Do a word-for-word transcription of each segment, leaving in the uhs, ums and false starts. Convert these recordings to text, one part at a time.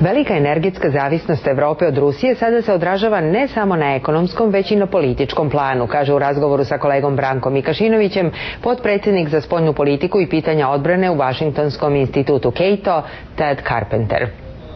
Velika energetska zavisnost Evrope od Rusije sada se odražava ne samo na ekonomskom, već i na političkom planu, kaže u razgovoru sa kolegom Brankom Mikašinovićem, potpredsjednik za spoljnu politiku i pitanja odbrane u Vašingtonskom institutu Cato, Ted Carpenter.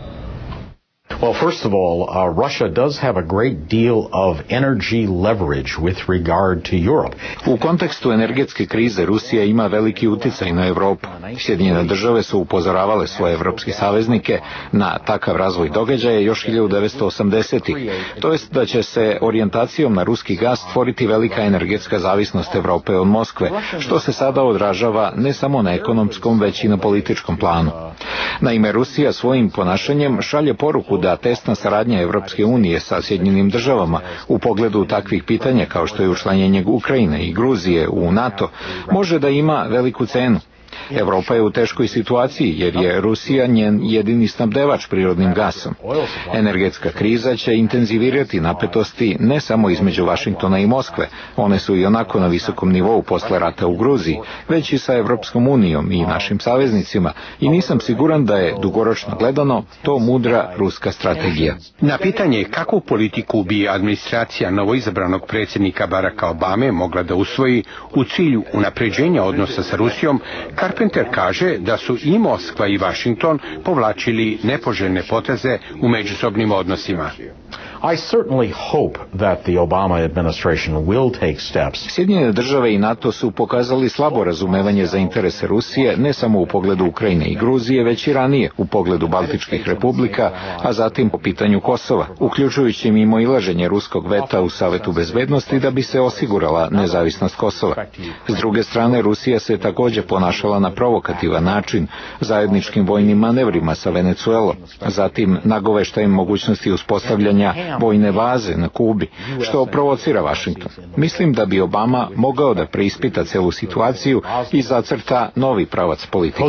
Well, first of all, uh, Russia does have a great deal of energy leverage with regard to Europe. U kontekstu energetske krize Rusija ima veliki uticaj na Evropu. Sjedinjene države su upozoravale svoje evropske saveznike na takav razvoj događaja još hiljadu devetsto osamdesetih. To jest da će se orijentacijom na ruski gas stvoriti velika energetska zavisnost Evrope od Moskve, što se sada odražava ne samo na ekonomskom, već i na političkom planu. Naime, Rusija svojim ponašanjem šalje poruku da tesna saradnja Evropske unije sa Sjedinjenim državama u pogledu takvih pitanja kao što je učlanjenje Ukrajine i Gruzije u NATO može da ima veliku cenu. Evropa je u teškoj situaciji jer je Rusija njen jedini snabdevač prirodnim gasom. Energetska kriza će intenzivirati napetosti ne samo između Vašingtona i Moskve, one su i onako na visokom nivou posle rata u Gruziji, već i sa Evropskom unijom i našim saveznicima, i nisam siguran da je dugoročno gledano to mudra ruska strategija. Na pitanje kakvu politiku bi administracija novoizabranog predsjednika Baracka Obame mogla da usvoji u cilju unapređenja odnosa sa Rusijom, Carpenter kaže da su i Moskva i Vašington povlačili nepoželjne poteze u međusobnim odnosima. I certainly hope that the Obama administration will take steps. Sjedinjene države i NATO su pokazali slabo razumevanje za interese Rusije ne samo u pogledu Ukrajine i Gruzije, već i ranije u pogledu Baltičkih republika, a zatim po pitanju Kosova, uključujući mimoilaženje ruskog veta u Savetu bezbednosti da bi se osigurala nezavisnost Kosova. S druge strane, Rusija se također ponašala na provokativan način zajedničkim vojnim manevrima sa Venecuelom, zatim nagoveštajem mogućnosti uspostavljanja vojne baze na Kubi, što provocira Vašington. Mislim da bi Obama mogao da preispita celu situaciju i zacrta novi pravac politike.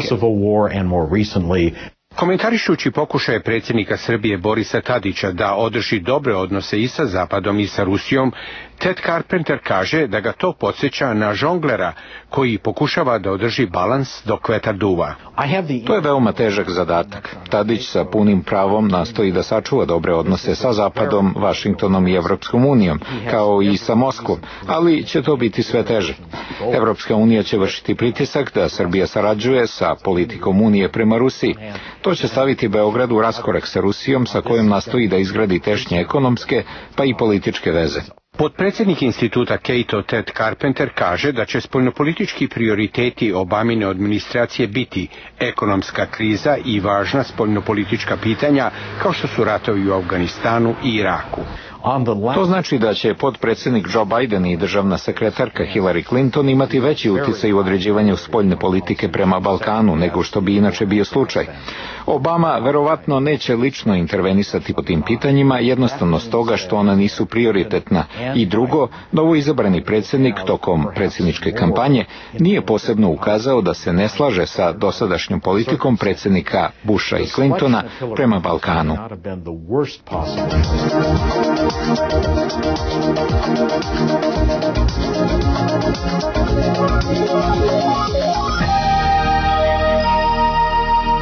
Komentarišući pokušaje predsjednika Srbije Borisa Tadića da održi dobre odnose i sa Zapadom i sa Rusijom, Ted Carpenter kaže da ga to podsjeća na žonglera koji pokušava da održi balans dok vetar duva. To je veoma težak zadatak. Tadić sa punim pravom nastoji da sačuva dobre odnose sa Zapadom, Vašingtonom i Evropskom unijom, kao i sa Moskvom, ali će to biti sve teže. Evropska unija će vršiti pritisak da Srbija sarađuje sa politikom Unije prema Rusiji. To će staviti Beograd u raskorak sa Rusijom, sa kojom nastoji da izgradi tešnje ekonomske pa i političke veze. Potpredsjednik instituta Cato Ted Carpenter kaže da će spoljnopolitički prioriteti Obamine administracije biti ekonomska kriza i važna spoljnopolitička pitanja kao što su ratovi u Afganistanu i Iraku. To znači da će potpredsjednik Joe Biden i državna sekretarka Hillary Clinton imati veći uticaj u određivanju spoljne politike prema Balkanu nego što bi inače bio slučaj. Obama verovatno neće lično intervenisati po tim pitanjima, jednostavno stoga što ona nisu prioritetna, i drugo, novoizabrani predsjednik tokom predsjedničke kampanje nije posebno ukazao da se ne slaže sa dosadašnjom politikom predsjednika Busha i Clintona prema Balkanu. Thank you.